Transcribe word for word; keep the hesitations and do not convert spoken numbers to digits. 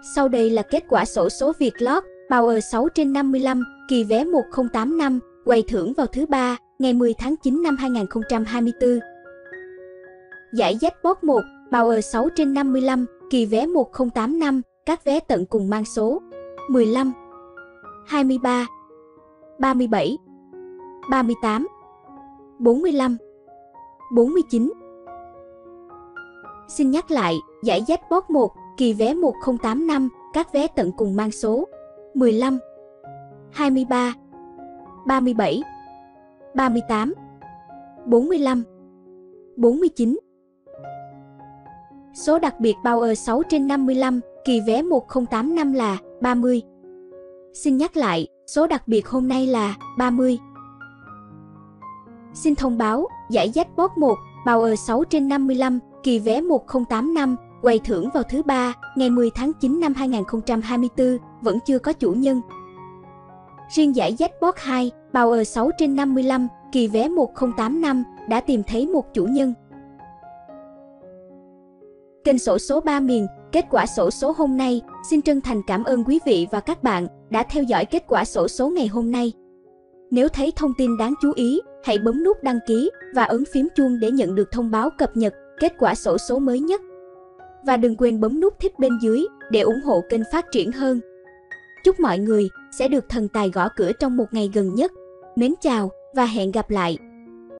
Sau đây là kết quả xổ số Vietlott Power sáu trên năm mươi lăm, kỳ vé một không tám năm, quay thưởng vào thứ ba, ngày mười tháng chín năm hai nghìn không trăm hai mươi tư. Giải Jackpot một, Power sáu trên năm mươi lăm, kỳ vé một không tám năm, các vé tận cùng mang số mười lăm, hai mươi ba, ba mươi bảy, ba mươi tám, bốn mươi lăm, bốn mươi chín. Xin nhắc lại, giải Jackpot một, kỳ vé một không tám năm, các vé tận cùng mang số mười lăm, hai mươi ba, ba mươi bảy, ba mươi tám, bốn mươi lăm, bốn mươi chín. Số đặc biệt Power sáu trên năm mươi lăm, kỳ vé một không tám năm là ba mươi. Xin nhắc lại, số đặc biệt hôm nay là ba mươi. Xin thông báo, giải Jackpot một, Power sáu trên năm mươi lăm, kỳ vé một không tám năm, quay thưởng vào thứ ba, ngày mười tháng chín năm hai nghìn không trăm hai mươi tư, vẫn chưa có chủ nhân. Riêng giải Jackpot hai, Power sáu trên năm mươi lăm, kỳ vé một không tám năm, đã tìm thấy một chủ nhân. Kênh xổ số ba miền, kết quả xổ số hôm nay, xin chân thành cảm ơn quý vị và các bạn đã theo dõi kết quả xổ số ngày hôm nay. Nếu thấy thông tin đáng chú ý, hãy bấm nút đăng ký và ấn phím chuông để nhận được thông báo cập nhật kết quả xổ số mới nhất. Và đừng quên bấm nút thích bên dưới để ủng hộ kênh phát triển hơn. Chúc mọi người sẽ được thần tài gõ cửa trong một ngày gần nhất. Mến chào và hẹn gặp lại!